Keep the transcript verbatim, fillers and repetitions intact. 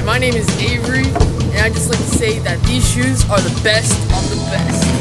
Hi, my name is Avery, and I just like to say that these shoes are the best of the best.